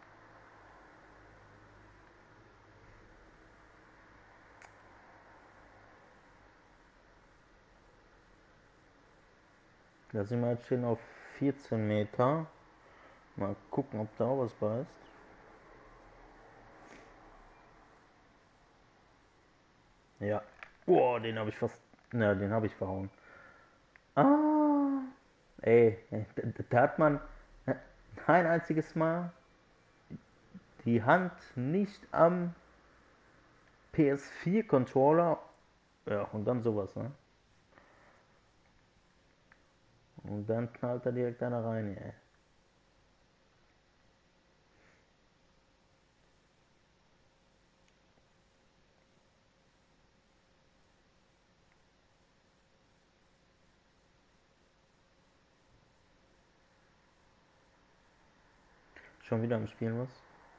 Da sind wir jetzt stehen auf 14 Meter. Mal gucken, ob da auch was beißt. Ja. Oh, den habe ich fast. Na, den habe ich verhauen. Ah. Ey, da hat man kein einziges Mal die Hand nicht am PS4-Controller. Ja, und dann sowas, ne? Und dann knallt da direkt einer rein, ey. Schon wieder am Spielen was?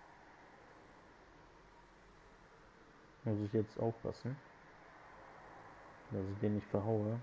Muss ich jetzt aufpassen, dass ich den nicht verhaue.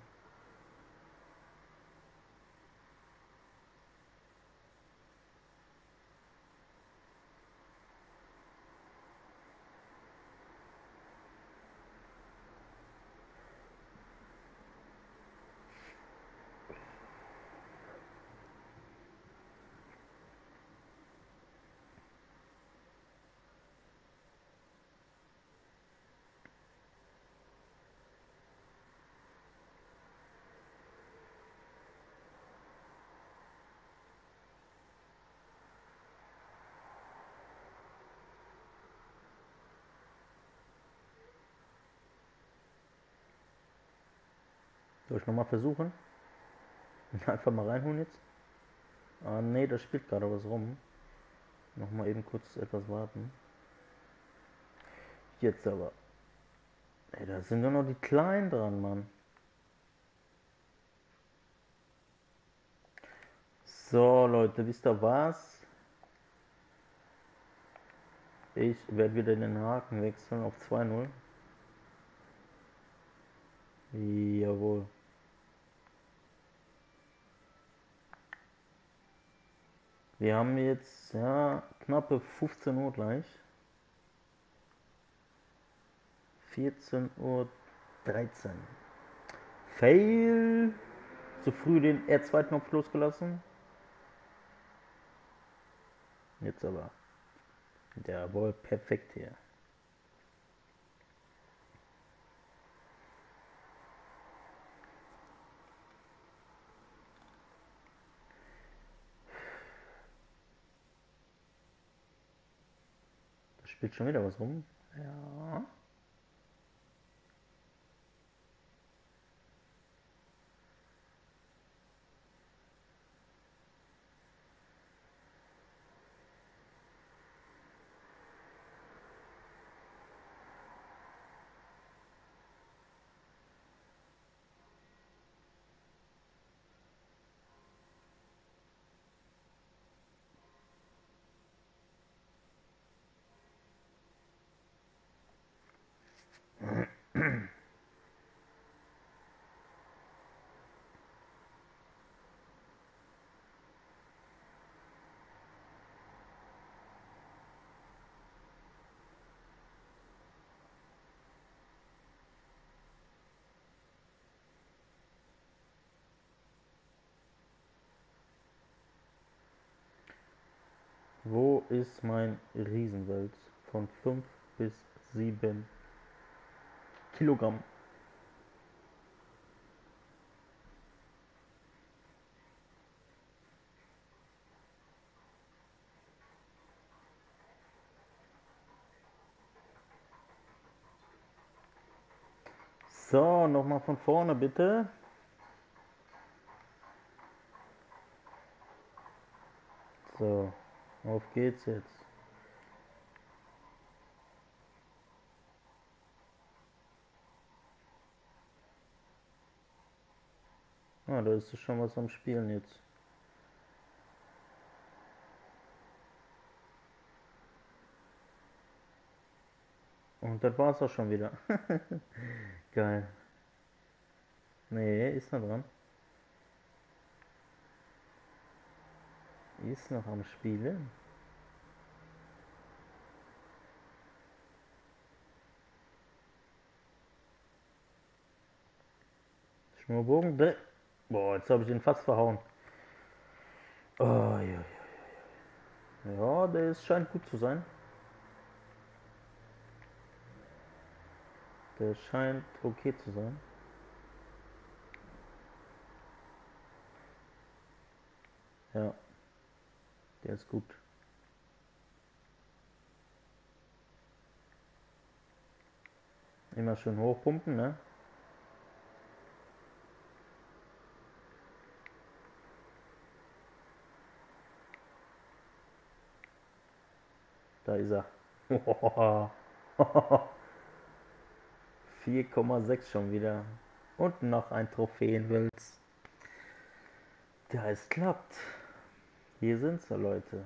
Soll ich nochmal versuchen? Einfach mal reinholen jetzt? Ah ne, da spielt gerade was rum. Nochmal eben kurz etwas warten. Jetzt aber. Ey, da sind nur noch die Kleinen dran, Mann. So, Leute, wisst ihr was? Ich werde wieder den Haken wechseln auf 2-0. Jawohl. Wir haben jetzt, ja, knappe 15 Uhr gleich. 14:13 Uhr. Fail. Zu früh den R2-Knopf losgelassen. Jetzt aber. Jawohl, perfekt hier. Da spielt schon wieder was rum. Ja. Wo ist mein Riesenwels von 5 bis 7 Kilogramm? So, nochmal von vorne bitte. So, auf geht's jetzt. Ah, da ist schon was am Spielen jetzt. Und das war's auch schon wieder. Geil. Nee, ist noch dran. Ist noch am Spielen. Schnurrbogen. Boah, jetzt habe ich ihn fast verhauen. Oh, ja, ja. Ja, der ist, scheint gut zu sein. Der scheint okay zu sein. Ja, der ist gut. Immer schön hochpumpen, ne? Da ist er. 4,6 schon wieder. Und noch ein Trophäenwels. Ja, es klappt. Hier sind sie, Leute.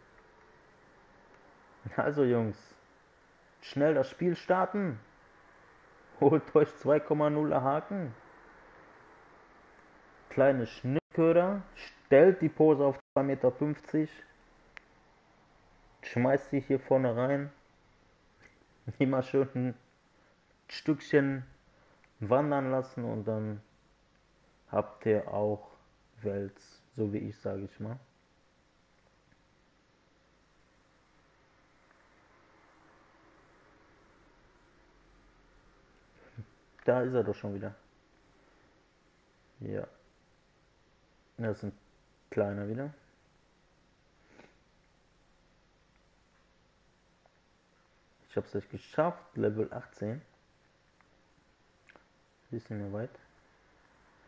Also, Jungs, schnell das Spiel starten. Holt euch 2,0 Haken. Kleine Schnittköder. Stellt die Pose auf 2,50 Meter. Schmeißt sie hier vorne rein. Immer schön ein Stückchen wandern lassen und dann habt ihr auch Wels, so wie ich, sage ich mal. Da ist er doch schon wieder. Ja, das ist ein kleiner wieder. Ich habe es euch geschafft, Level 18. Bisschen mehr weit.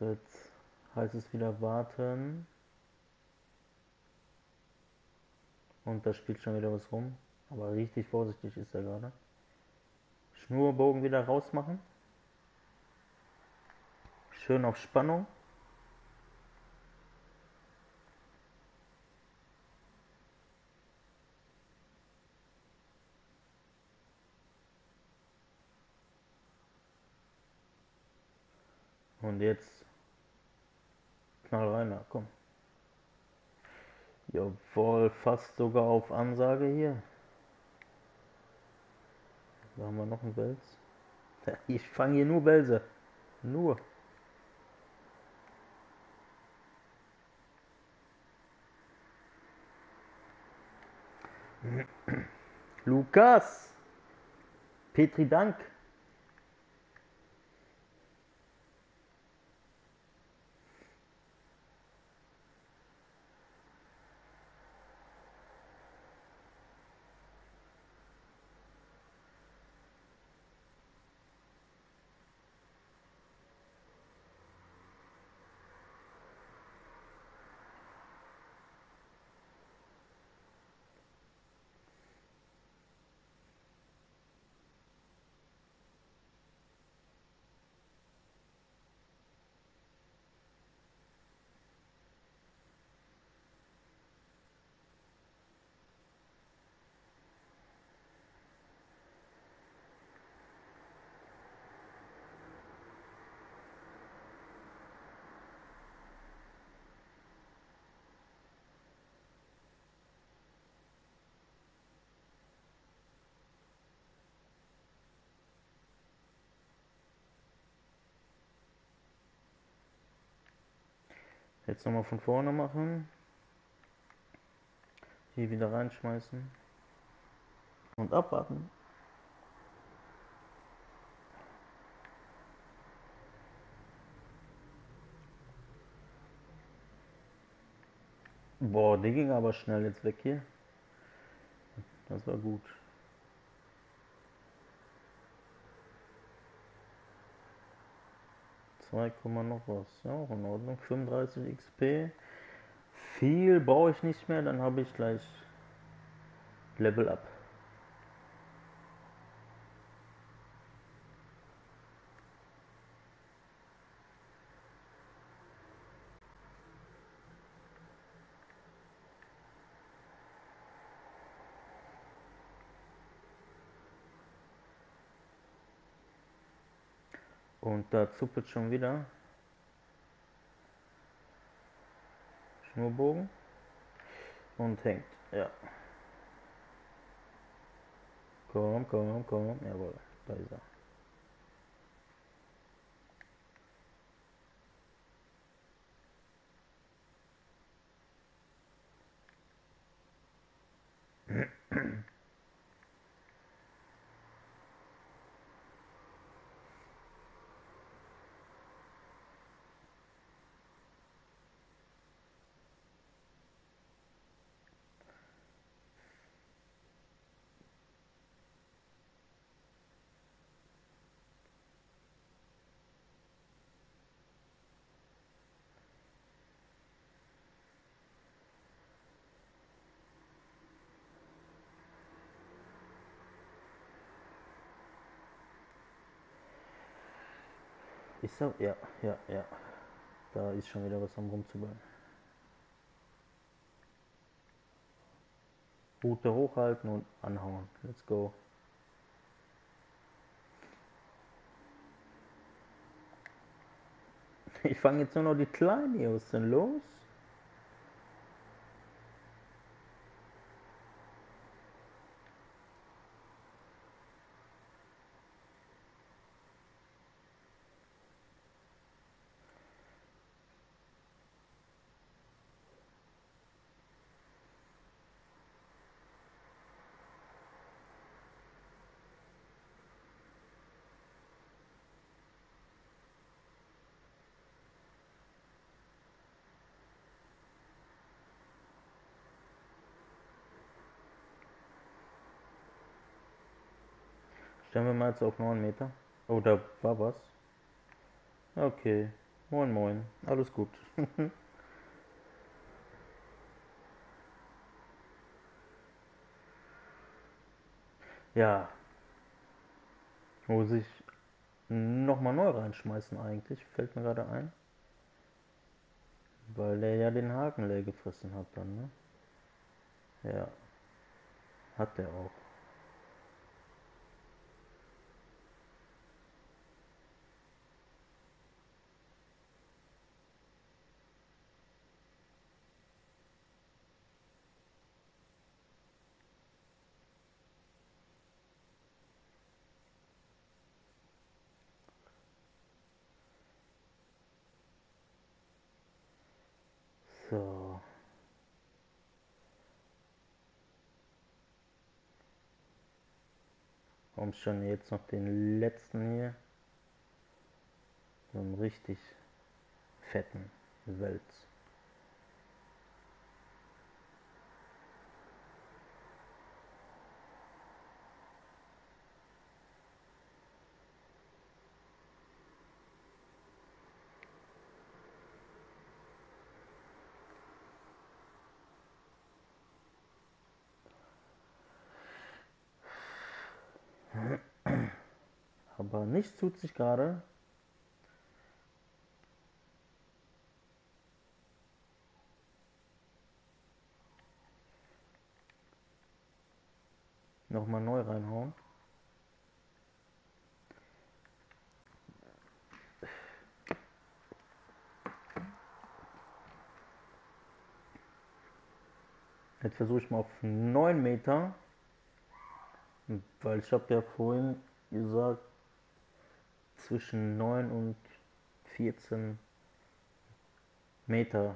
So, jetzt heißt es wieder warten. Und da spielt schon wieder was rum. Aber richtig vorsichtig ist er gerade. Schnurbogen wieder rausmachen. Schön auf Spannung. Und jetzt knall rein, na komm. Jawohl, fast sogar auf Ansage hier. Da haben wir noch einen Wels. Ich fange hier nur Welse. Nur. Lukas! Petri Dank! Jetzt nochmal von vorne machen. Hier wieder reinschmeißen. Und abwarten. Boah, der ging aber schnell jetzt weg hier. Das war gut. 2, noch was. Ja, auch in Ordnung. 35 XP. Viel brauche ich nicht mehr, dann habe ich gleich Level Up. Und da zuppelt schon wieder. Schnurbogen. Und hängt. Ja. Komm, komm, komm. Jawohl. Da ist er. Ist er? Ja, ja, ja. Da ist schon wieder was am rumzuballen. Route hochhalten und anhauen. Let's go. Ich fange jetzt nur noch die Kleinen hier. Was ist denn los? Stellen wir mal jetzt auf 9 Meter. Oh, da war was. Okay. Moin moin, alles gut. Ja, muss ich nochmal neu reinschmeißen eigentlich, fällt mir gerade ein. Weil er ja den Haken leer gefressen hat dann, ne? Ja, hat er auch. So, komm schon, jetzt noch den letzten hier. So einen richtig fetten Wels. Aber nichts tut sich gerade. Nochmal neu reinhauen. Jetzt versuche ich mal auf 9 Meter. Weil ich habe ja vorhin gesagt, zwischen 9 und 14 Meter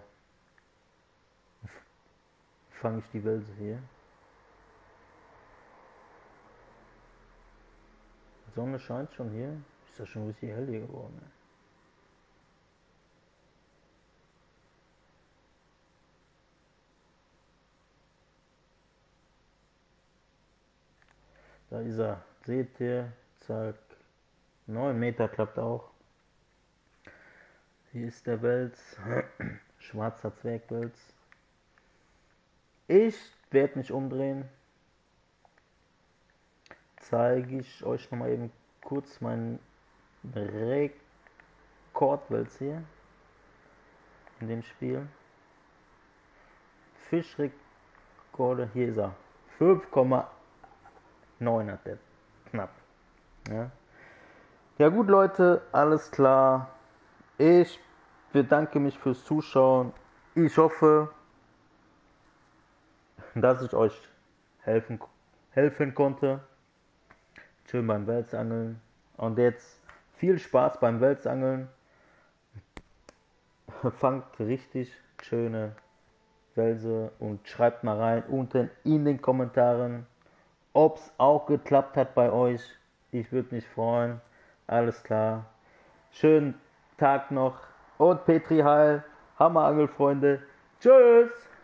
fange ich die Welse hier. Die Sonne scheint schon hier. Ist das schon richtig hell hier geworden. Da ist er. Seht ihr? Zack. 9 Meter klappt auch. Hier ist der Wels. Schwarzer Zwergwels. Ich werde mich umdrehen. Zeige ich euch nochmal eben kurz meinen Rekordwels hier. In dem Spiel. Fischrekorde. Hier ist er. 5,9 hat der. Knapp. Ja. Ja gut Leute, alles klar. Ich bedanke mich fürs Zuschauen. Ich hoffe, dass ich euch helfen konnte. Schön beim Welsangeln. Und jetzt viel Spaß beim Welsangeln. Fangt richtig schöne Welse und schreibt mal rein unten in den Kommentaren, ob es auch geklappt hat bei euch. Ich würde mich freuen. Alles klar. Schönen Tag noch und Petri Heil. Hammerangelfreunde. Tschüss.